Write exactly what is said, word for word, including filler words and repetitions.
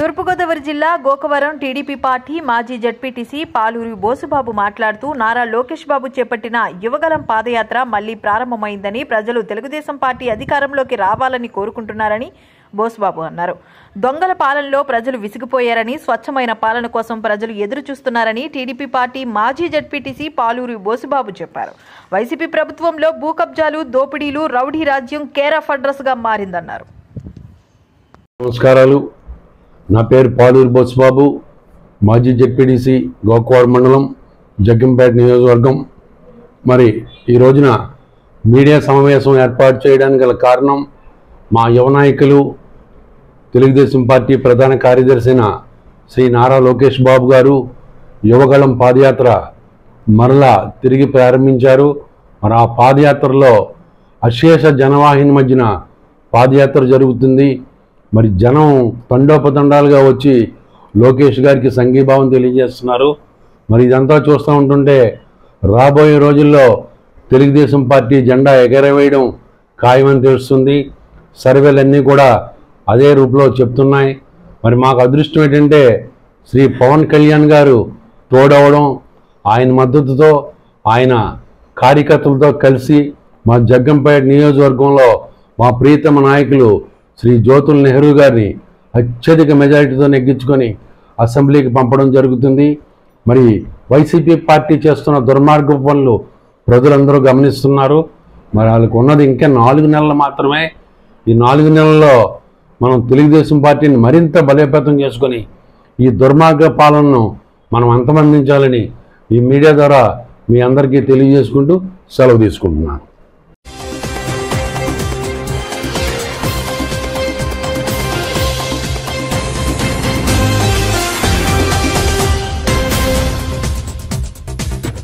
తూర్పుగోదావరి జిల్లా Gokavaram TDP party మాజీ ZPTC Paluri Bosubabu మాట్లాడుతూ నారా లోకేష్ బాబు చేపట్టిన యువగలం పాదయాత్ర మళ్లీ ప్రారంభమైందని, ప్రజలు తెలుగుదేశం పార్టీ అధికారంలోకి రావాలని కోరుకుంటున్నారని బోసుబాబు అన్నారు. దొంగల పాలనలో ప్రజలు విసిగిపోయారని, స్వచ్ఛమైన పాలన కోసం ప్రజలు ఎదురు చూస్తున్నారని టీడీపీ పార్టీ మాజీ జడ్పీటీసీ పాలూరి బోసుబాబు చెప్పారు. వైసీపీ ప్రభుత్వంలో భూ కబ్జాలు, దోపిడీలు, రౌడీ రాజ్యం కేర్ ఆఫ్ అడ్రస్ గా మారిందన్నారు. నమస్కారాలు. నా పేరు పాలూరి బోసుబాబు, మాజీ జెడ్పీటీసీ గోకవరం మండలం, జగ్గంపేట నియోజకవర్గం. మరి ఈ రోజున మీడియా సమావేశం ఏర్పాటు చేయడానికి గల కారణం, మా యువ నాయకులు తెలుగుదేశం పార్టీ ప్రధాన కార్యదర్శి అయిన శ్రీ నారా లోకేష్ బాబు గారు యువగళం పాదయాత్ర మరలా తిరిగి ప్రారంభించారు. మరి ఆ పాదయాత్రలో అశేష జనవాహిని మధ్యన పాదయాత్ర జరుగుతుంది. మరి జనం తండోపతండాలుగా వచ్చి లోకేష్ గారికి సంఘీభావం తెలియజేస్తున్నారు. మరి ఇదంతా చూస్తూ ఉంటుంటే రాబోయే రోజుల్లో తెలుగుదేశం పార్టీ జెండా ఎగరవేయడం ఖాయమని తెలుస్తుంది. సర్వేలన్నీ కూడా అదే రూపులో చెప్తున్నాయి. మరి మాకు అదృష్టం ఏంటంటే శ్రీ పవన్ కళ్యాణ్ గారు తోడవడం, ఆయన మద్దతుతో ఆయన కార్యకర్తలతో కలిసి మా జగ్గంపేట నియోజకవర్గంలో మా ప్రియతమ నాయకులు శ్రీ జ్యోతుల నెహ్రూ గారిని అత్యధిక మెజారిటీతో నెగ్గించుకొని అసెంబ్లీకి పంపడం జరుగుతుంది. మరి వైసీపీ పార్టీ చేస్తున్న దుర్మార్గ పనులు ప్రజలందరూ గమనిస్తున్నారు. మరి వాళ్ళకు ఉన్నది ఇంకా నాలుగు నెలలు మాత్రమే. ఈ నాలుగు నెలల్లో మనం తెలుగుదేశం పార్టీని మరింత బలోపేతం చేసుకొని ఈ దుర్మార్గ పాలనను మనం అంతమందించాలని ఈ మీడియా ద్వారా మీ అందరికీ తెలియజేసుకుంటూ సెలవు తీసుకుంటున్నాను.